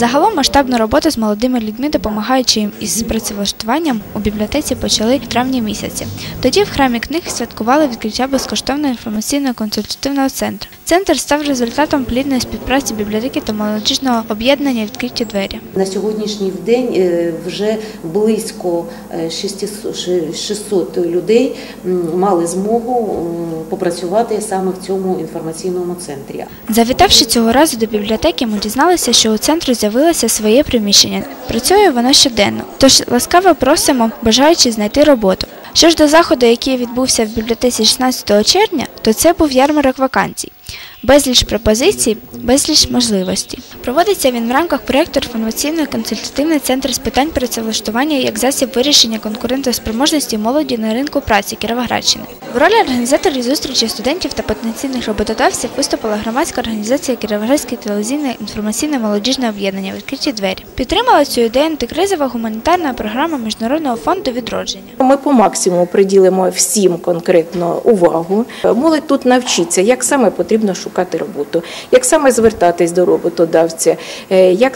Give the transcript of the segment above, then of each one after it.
Загалом масштабну роботу з молодими людьми, допомагаючи їм із працевлаштуванням, у бібліотеці почали в травні місяці. Тоді в храмі книг святкували відкриття безкоштовного інформаційно-консультативного центру. Центр став результатом плідної співпраці бібліотеки та молодіжного об'єднання «Відкриті двері». На сьогоднішній день вже близько 600 людей мали змогу попрацювати саме в цьому інформаційному центрі. Завітавши цього разу до бібліотеки, ми дізналися, що у центру з'явилося своє приміщення. Працює воно щоденно, тож ласкаво просимо бажаючи знайти роботу. Що ж до заходу, який відбувся в бібліотеці 16 червня, то це був ярмарок вакансій. Безліч пропозицій, безліч можливостей. Проводиться він в рамках проєкту «Інформаційно-консультативний центр з питань працевлаштування як засіб вирішення конкурентоспроможності молоді на ринку праці Кіровоградщини». В ролі організаторів зустрічі студентів та потенційних роботодавців виступила громадська організація «Кіровоградське телевізійне інформаційне молодіжне об'єднання «Відкриті двері». Підтримала цю ідею антикризова гуманітарна програма Міжнародного фонду відродження. Ми по максимуму приділимо всім конкретно увагу. Молодь тут навчиться, як саме потрібно шукати роботу, як саме звертатись до роботодавця, як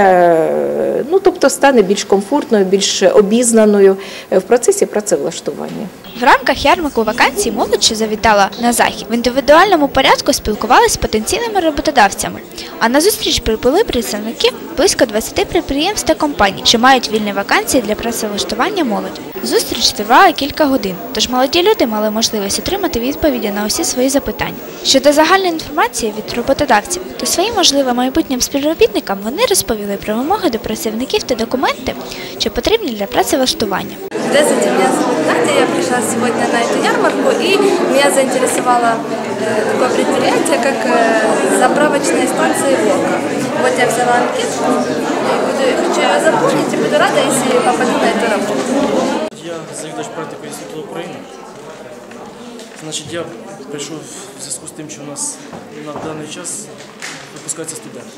саме, стане більш комфортною, більш обізнаною в процесі працевлаштування. В рамках ярмарку вакансій молодь, що завітала на захід, в індивідуальному порядку спілкувалися з потенційними роботодавцями. А на зустріч прибули представники близько 20 підприємств та компаній, що мають вільні вакансії для працевлаштування молоді. Зустріч тривала кілька годин, тож молоді люди мали можливість отримати відповіді на усі свої запитання. Щодо загальної інформації від роботодавців, то своїм можливим майбутнім співробітникам вони розповіли про вимоги до працівників та документи, що потрібні для працевлаштування. Здравствуйте, меня зовут Надя, я пришла сегодня на эту ярмарку, и меня заинтересовало такое предприятие, как заправочная станция «Волга». Вот я взяла анкету, хочу ее заполнить и буду рада, если попаду на эту работу. Я завідувач практики Інституту України. Значить, я прийшов в зв'язку з тим, що у нас на даний час випускаються студенти.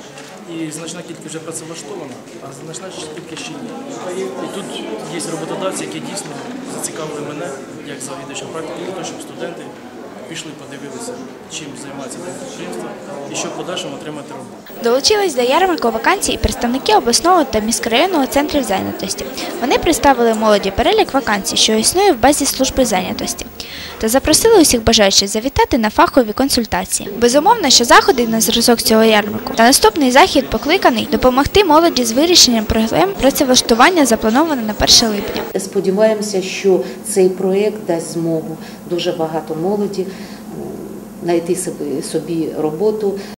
І значна кількість вже працевлаштована, а значна кількість ще є. І тут є роботодавці, які дійсно зацікавили мене, як завідувача практики, для того, щоб студенти пішли, подивилися, чим займається підприємство і щоб в подальшому отримати роботу. Долучились до ярмарку вакансій і представники обласного та міськрайонного центрів зайнятості. Вони представили молоді перелік вакансій, що існує в базі служби зайнятості, та запросили усіх бажаючих завітати на фахові консультації. Безумовно, що заходи на зразок цього ярмарку та наступний захід покликаний допомогти молоді з вирішенням проблем працевлаштування, заплановано на 1 липня. Сподіваємося, що цей проєкт дасть змогу дуже багато молоді знайти собі роботу.